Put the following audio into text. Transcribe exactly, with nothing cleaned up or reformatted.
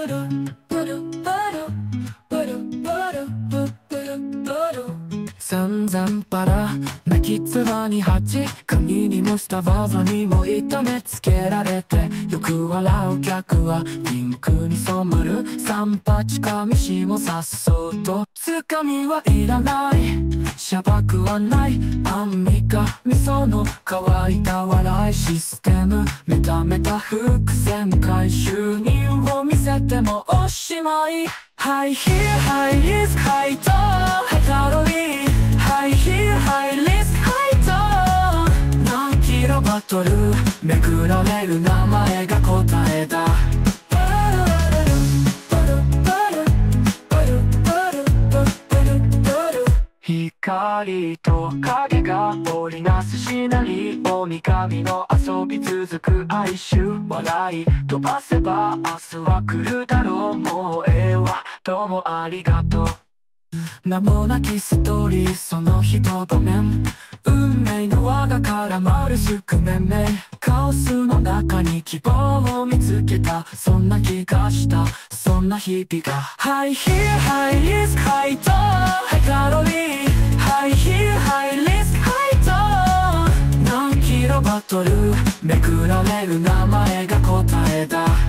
散々パラ泣きつばに蜂髪にもスタババにも痛めつけられてよく笑う客はピンクに染まる三八紙しもさっそうとつかみはいらないしゃばくはないアンミカ味噌の乾いた笑いシステムメタメタ伏線回収人を見せてもおしまいハイヒールハイリスクハイトヘタロリーハイヒールハイリスクハイト何キロバトルめくられる名前が答えだ光と影が織りなすシナリオ三上の遊び続く哀愁笑い飛ばせば明日は来るだろうもうええわどうもありがとう名もなきストーリーその一場面運命の輪が絡まる宿命めカオスの中に希望を見つけたそんな気がしたそんな日々がハイヒールハイリスクハイトヘタロリーハイヒールハイリスクハイト何キロバトルめくられる名前が答えだ